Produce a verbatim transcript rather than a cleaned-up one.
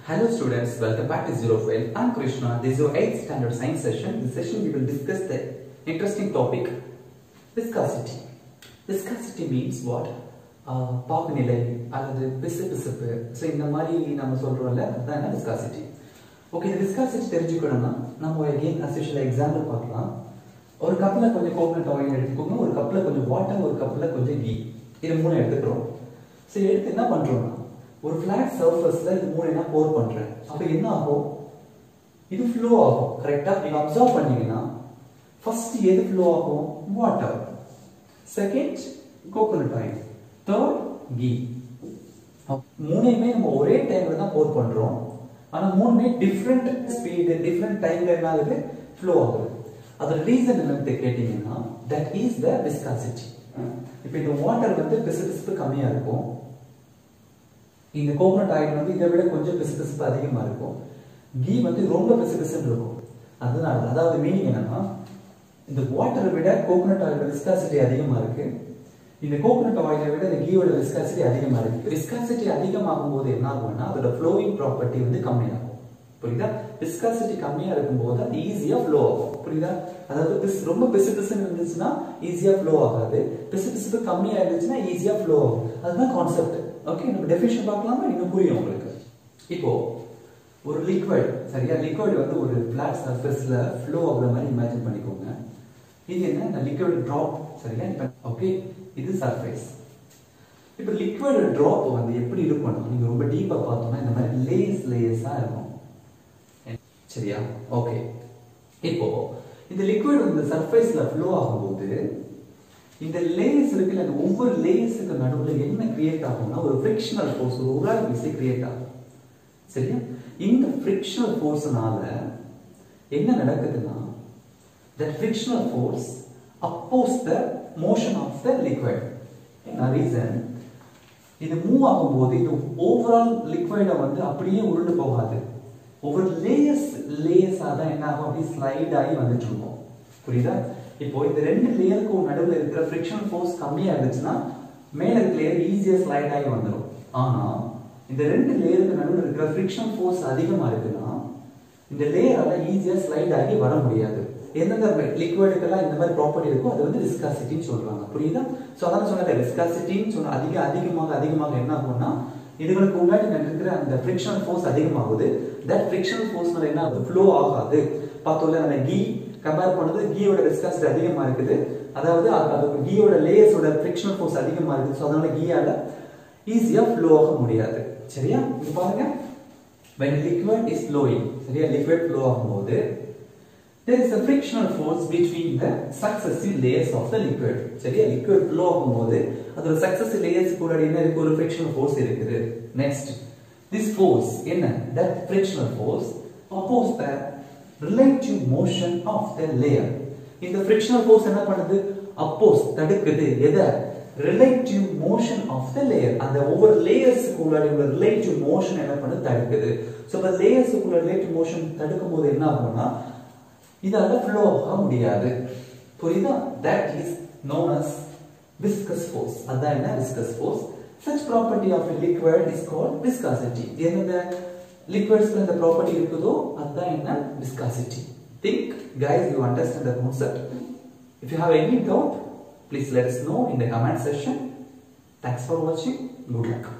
Hello students, welcome back to Zerofail. I am Krishna. This is your eighth standard science session. This session we will discuss the interesting topic viscosity. Viscosity means what? பாகுநிலை அல்லது பிசுபிசுப்பு. So இந்த மாதிரி நாம சொல்றோம்ல அதான் viscosity. Okay, இந்த viscosity தெரிஞ்சுக்கணும்னா நம்ம again as usual example பார்க்கலாம். ஒரு கப்ல கொஞ்சம் கோகனட் ஆயில் எடுத்துக்கோங்க, ஒரு கப்ல கொஞ்சம் வாட்டர், ஒரு கப்ல கொஞ்சம் கீ. இது மூணு எடுத்துக்கிறோம். சோ எடுத்து என்ன பண்றோம்னா ஒரு flat surfaceல இது மூணு என்ன pour பண்றேன். அப்ப என்ன ஆகும்? இது flow ஆகும். கரெக்ட்டா? நீங்க அப்சர்வ் பண்ணீங்கன்னா first எது flow ஆகும்? water. Second coconut oil. Third ghee. மூணுமே நம்ம ஒரே டைம்ல தான் pour பண்றோம். ஆனா மூணுமே different speed, different timeல என்ன ஆகுது? flow ஆகுது. அதோட ரீசன் என்னன்னு கேட்டீங்கன்னா that is the viscosity. இப்போ இந்த வாட்டர் வந்து பிசுபிசுப்பு கம்மியா இருக்கும். இந்த கோகனட் ஆயில் வந்து இதை விட கொஞ்சம் பிசுபிசுப்பு அதிகமா இருக்கும். கீ வந்து ரொம்ப பிசுபிசுன்னு இருக்கும். அதனால அதாவது மீனிங் என்னன்னா இந்த வாட்டரை விட கோகனட் ஆயிலோட விஸ்காசிட்டி அதிகமா இருக்கு. இந்த கோகனட் ஆயிலை விட இந்த கீயோட விஸ்காசிட்டி அதிகமா இருக்கு. விஸ்காசிட்டி அதிகமாகும் போது என்ன ஆகும்னா அதோட ஃப்ளோயிங் ப்ராப்பர்ட்டி வந்து கம்மியாகும். புரியுதா? விஸ்காசிட்டி கம்மியா இருக்கும்போது அது ஈஸியா ஃப்ளோ ஆகும். புரியுதா? அதாவது ரொம்ப பிசுபிசுன்னு இருந்துச்சுன்னா ஈஸியா ஃப்ளோ ஆகாது. பிசுபிசுப்பு கம்மியா இருந்துச்சுன்னா ஈஸியா ஃப்ளோ ஆகும். அதுதான் கான்செப்ட். ஓகே, நம்ம டெஃபினிஷன் பார்க்கலாமா? இன்னும் புரியும் உங்களுக்கு. இப்போ ஒரு லிக்விட், சரியா? லிக்விட் வந்து ஒரு ஃபிளாட் சர்ஃபேஸ்ல ஃப்ளோ ஆகுற மாதிரி இமேஜின் பண்ணிக்கோங்க. இது என்ன? லிக்விட் டிராப், சரியா? ஓகே, இது சர்ஃபேஸ். இப்போ லிக்விட் டிராப் வந்து எப்படி இருக்கும்? நீங்க ரொம்ப டீப்பா பார்த்தோம்னா இந்த மாதிரி லேயர்ஸ் லேயர்ஸா இருக்கும். சரியா? ஓகே, இப்போ இந்த லிக்விட் வந்து சர்ஃபேஸ்ல ஃப்ளோ ஆகும்போது இந்த லேயர்ஸ் இருக்குல்ல, அந்த ஒவ்வொரு லேயர்ஸுக்கு நடுவுல என்ன கிரியேட் ஆகும்னா ஒரு ஃபிரிக்ஷனல் ஃபோர்ஸ், ஒரு உராய்வு விசை கிரியேட் ஆகும். சரியா? இந்த ஃபிரிக்ஷனல் ஃபோர்ஸ்னால என்ன நடக்குதுன்னா that frictional force oppose the motion of the liquid. The reason இது மூவ் ஆகும்போது இந்த ஓவரால் லிக்விட வந்து அப்படியே உருண்டு போகாது. ஒவ்வொரு லேயர்ஸ் லேயர்ஸா தான் என்ன ஆகும்? அப்படியே ஸ்லைட் ஆகி வந்துட்டு இருக்கும். புரியுதா? இப்போ இந்த ரெண்டு லேயருக்கு நடுவுல இருக்கிற ஃபிரிக்ஷனல் ஃபோர்ஸ் கம்மியா இருந்துச்சுன்னா மேல இருக்கிற லேயர் ஈஸியா ஸ்லைட் ஆகி வந்துடும். ஆனா இந்த ரெண்டு லேயருக்கு நடுவுல இருக்கிற ஃபிரிக்ஷனல் ஃபோர்ஸ் அதிகமா இருக்குன்னா இந்த லேயரால ஈஸியா ஸ்லைட் ஆகி வர முடியாது. எந்தெந்த லிக்விடுக்கெல்லாம் இந்த மாதிரி ப்ராப்பர்ட்டி இருக்கோ அது வந்து விஸ்காசிட்டின்னு சொல்றாங்க. புரியுதா? சோ அதான் சொன்னேன், விஸ்காசிட்டின்னு சொன்ன அதிக அதிகமாக அதிகமாக என்ன ஆகும்னா இதுகளுக்கு முன்னாடி இருக்கிற அந்த ஃபிரிக்ஷனல் ஃபோர்ஸ் அதிகமாகுது. தட் ஃபிரிக்ஷனல் ஃபோர்ஸ்னால என்ன ஆகுது? ஃப்ளோ ஆகாது. பார்த்தோம்ல, நம்ம கீ கம்பேர் பண்ணும்போது கீயோட விஸ்காசிட்டி அதிகமா இருக்குது. அதாவது அது கீயோட லேயர்ஸோட ஃபிரிக்ஷனல் ஃபோர்ஸ் அதிகமா இருக்குது. சோ அதனால கீயால ஈஸியா ஃப்ளோ ஆக முடியாது. சரியா? இங்க பாருங்க, when liquid is flowing, சரியா, liquid flow ஆகும்போது there is a frictional force between the successive layers of the liquid. சரியா? liquid flow ஆகும்போது அதோட successive layers கூட என்ன இருக்கு? ஒரு frictional force இருக்குது. next, this force என்ன? that frictional force oppose the relative motion of the layer. இந்த frictional force என்ன பண்ணுது? oppose, தடுக்குது. எத? relative motion of the layer. அந்த ஒவ்வொரு லேயர்ஸ்க்கு உள்ள relative motion என்ன பண்ணுது? தடுக்குது. சோ அந்த லேயர்ஸ்க்கு உள்ள relative motion தடுக்கும்போது என்ன ஆகும்னா இதால flow ஆக முடியாது. புரியுதா? that is known as viscous force. அதான் என்ன? viscous force. such property of a liquid is called viscosity. எந்த liquidsல இந்த ப்ராப்பர்ட்டி இருக்குதோ அதான் என்ன? viscosity. think guys, you understand the concept. if you have any doubt, please let us know in the comment section. Thanks for watching. Good luck.